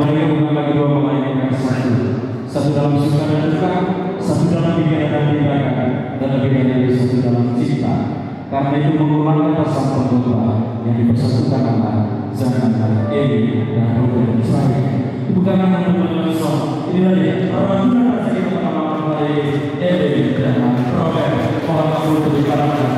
mereka bukan lagi dua melainkan satu dalam suka dan duka, satu dalam pikiran dan tindakan, dan lebih dari satu dalam cinta. Karena itu mengulangkan rasa perdoa yang dipersatukan antara Zana, Eli, dan Robert Israel. Bukan hanya menunjukkan inilah dia orang yang kita pertama kali Eli dan Robert. Mohon maaf untuk dikatakan.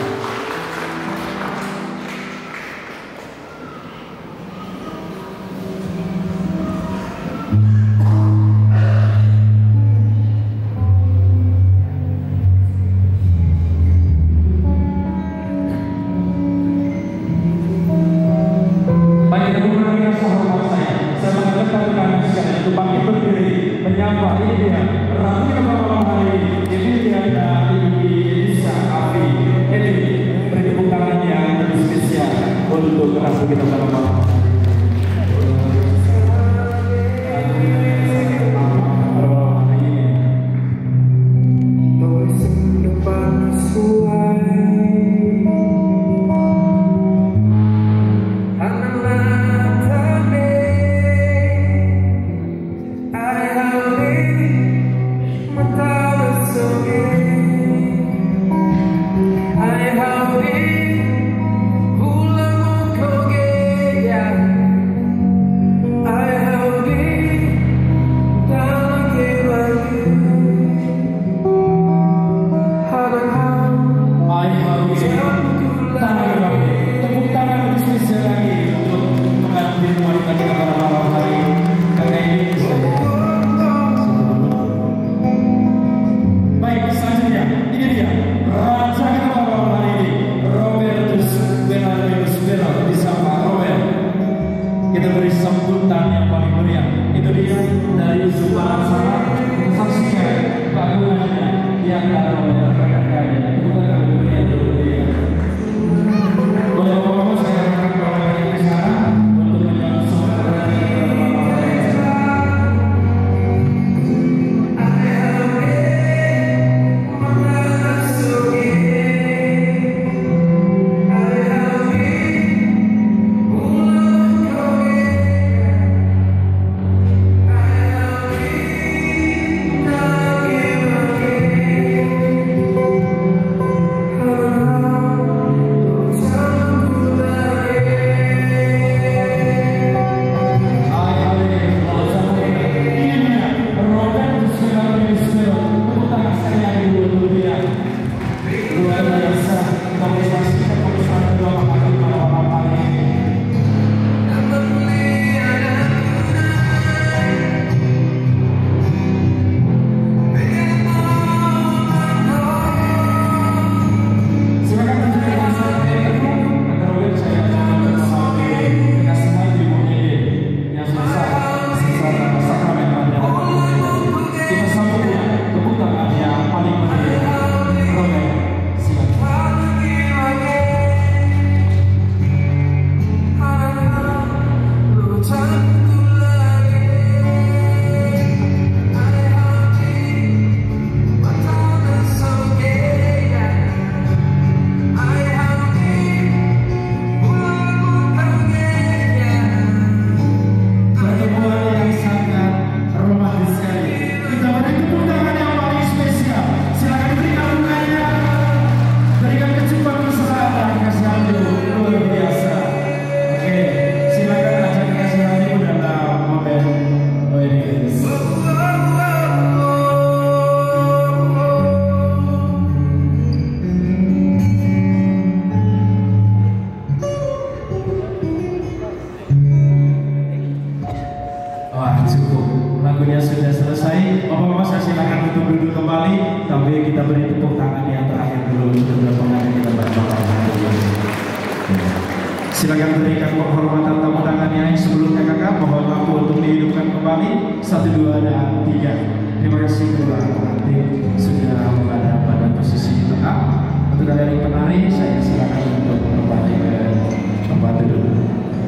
Silakan berikan penghormatan tamu tangannya. Sebelumnya kakak mohon waktu untuk dihidupkan kembali 1, 2, dan 3. Terima kasih kedua pengantin sudah berada pada posisi tetap. Untuk dari penari saya silakan untuk kembali ke tempat duduk.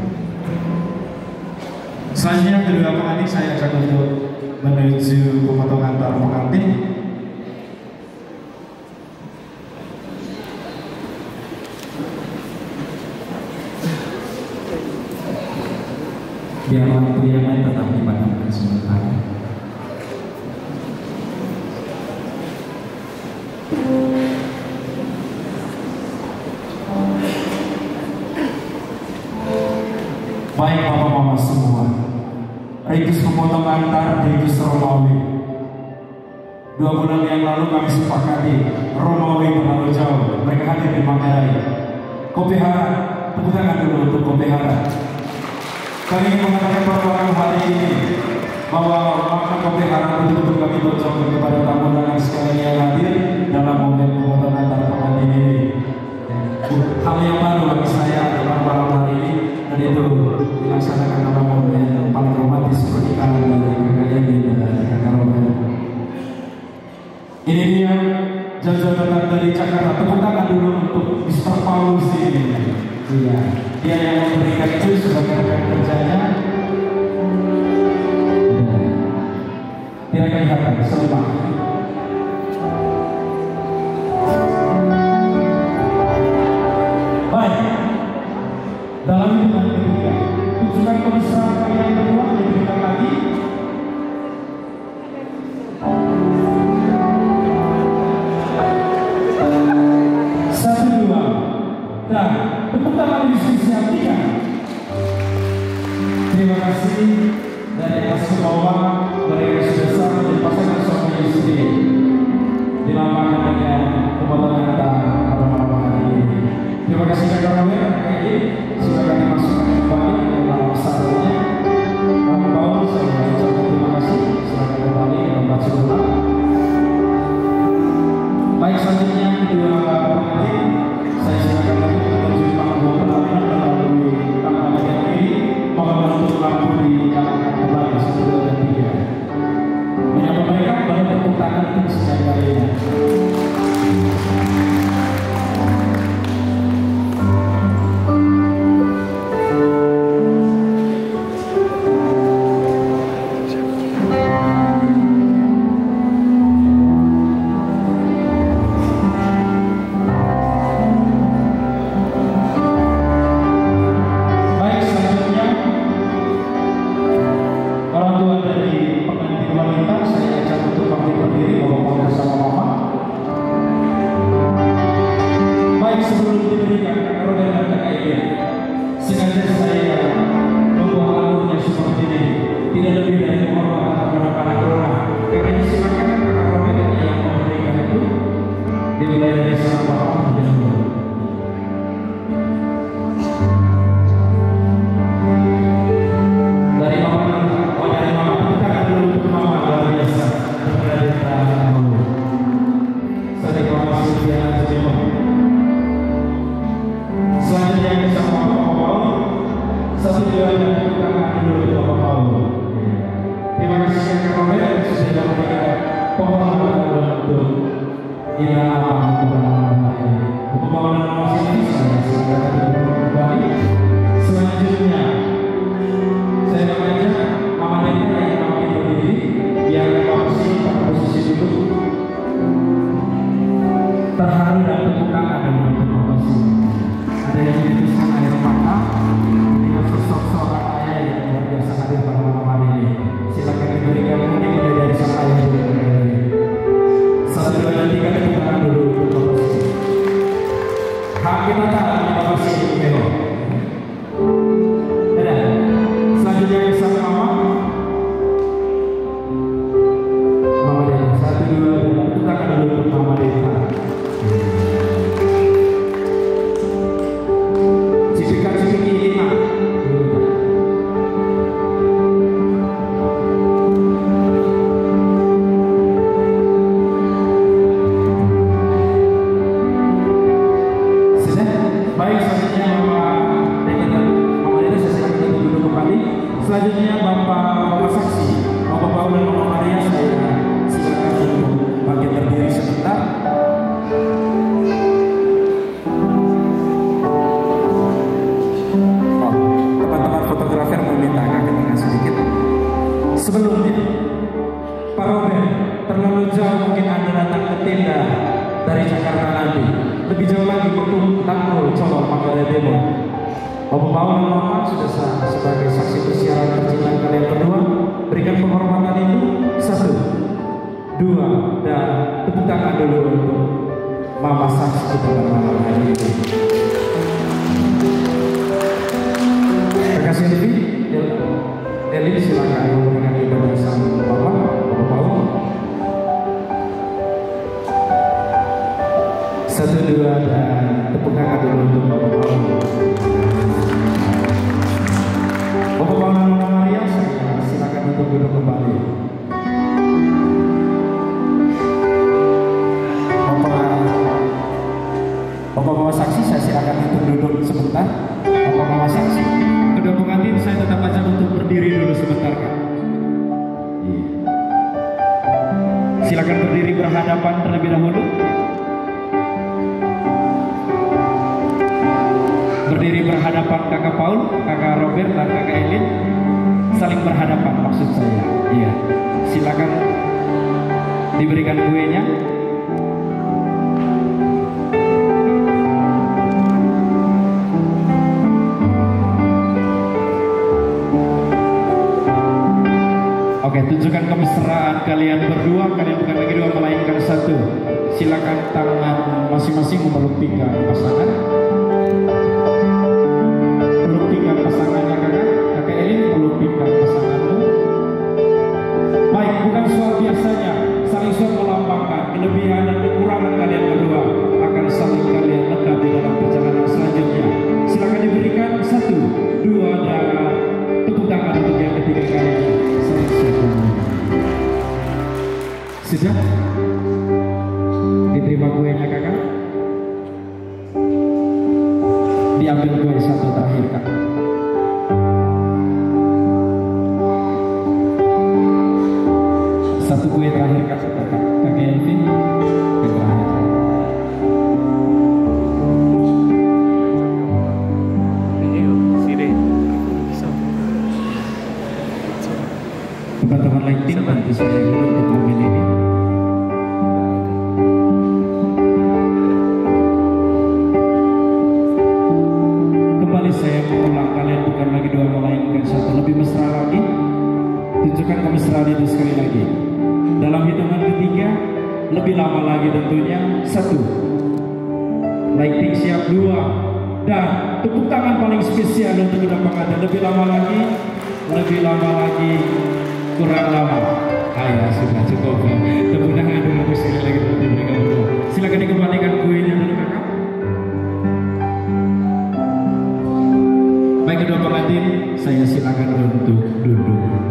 Selanjutnya kedua pengantin saya akan untuk menuju pemotongan para pengantin. biar waktu yang lain tetap dipadamkan sementara. Baik bapak-bapak semua, ritus memotong antar ritus Romawi. 2 bulan yang lalu kami sepakati Romawi terlalu jauh, mereka hadir di Manggarai. Kopi Hara, tepuk tangan dulu untuk Kopi Hara. Kami ingin mengatakan bahwa hari ini bahwa makna Kopi Hara betul-betul kami bocokkan kepada tamu dan sekalian yang hadir dalam momen pemotongan antar pengantin ini. Hal yang baru bagi saya dalam malam hari ini, dan itu dilaksanakan dalam momen yang paling romantis pernikahan dari kakak Yeni dan kakak Robert. Ini dia jauh-jauh datang dari Jakarta. Tepuk tangan dulu untuk Mr. Paulus ini. Iya, dia yang memberikan itu sebagai rekan kerjanya. Tidak kelihatan selemak. Baik, dalam hitungan ketiga, tunjukkan kemesraan kalian berdua diberikan lagi. Dan tepuk tangan di sisi yang 3. Terima kasih dari atas ke bawah, mereka sudah sama di pasangan suami istri dilambangkan dengan pemotongan antar pada malam hari ini. Terima kasih kakak Robert, silakan dimasukkan kembali dalam salonnya. Kamu bawa, saya ucapkan terima kasih. Silakan kembali dalam baca ulang. Baik, selanjutnya kedua pengantin. Saya silakan lagi menuju panggung pertama melalui tangga bagian kiri. Mohon untuk lampu dinyalakan kembali 1, 2, dan 3. Menyapa mereka kembali tepuk tangan untuk sekali kalinya. Selanjutnya Bapak Saksi, Bapak Paul dan Bapak Maria, saya silakan untuk bagian berdiri sebentar. Teman-teman fotografer meminta agak ke tengah sedikit. Sebelumnya, Pak Robert, terlalu jauh mungkin Anda datang ke tenda dari Jakarta nanti. Lebih jauh lagi untuk Tanggul, Colok, Manggarai Timur. Bapak Paul dan Mama sudah sah sebagai saksi persiaran percintaan kalian berdua. Berikan penghormatan itu. 1, 2, dan tepuk tangan dulu untuk Mama saksi kita pada malam hari ini. Terima kasih Eli, silakan memberikan ibadah sama Bapak Paul. 1, 2, dan tepuk tangan dulu untuk Bapak Paul. Bapak Paul dan Mama Maria, saya silakan untuk duduk kembali. Bapak Mama saksi, saya silakan untuk duduk sebentar. Bapak Mama saksi, kedua pengantin saya tetap ajak untuk berdiri dulu sebentar, Kak. Silakan berdiri berhadapan terlebih dahulu. Berdiri berhadapan Kakak Paul, Kakak Robert, dan Kakak Elin. Saling berhadapan maksud saya. Iya. Silakan diberikan kuenya. Oke, tunjukkan kemesraan kalian berdua. Kalian bukan lagi dua, melainkan satu. Silakan tangan masing-masing memeluk pinggang pasangan. Peluk pinggang pasangannya kakak. Kakak Elin peluk pinggang pasanganmu. Baik, bukan soal biasanya. Saling suap melambangkan kelebihan dan kekurangan kalian berdua akan saling kalian lengkapi dalam perjalanan selanjutnya. Silakan diberikan 1, 2, dan tepuk tangan untuk yang ketiga kali. Sudah? Diterima kuenya kakak? Diambil kue satu terakhir kak. Satu kue terakhir kak, kakak Elvin, kue terakhir. Teman-teman lighting bantu saya dulu untuk mobil ini. Kembali saya mengulang, kalian bukan lagi dua melainkan satu. Lebih mesra lagi. Tunjukkan kemesraan itu sekali lagi. Dalam hitungan ketiga, lebih lama lagi tentunya. 1, lighting siap. 2, dan tepuk tangan paling spesial untuk kedua pengantin. Lebih lama lagi, lebih lama lagi. Kurang lama. Ayo sudah cukup. Tepuk tangan dulu sekali lagi untuk mereka berdua. Silakan dikembalikan kuenya dulu kakak. Baik kedua pengantin, saya silakan untuk duduk.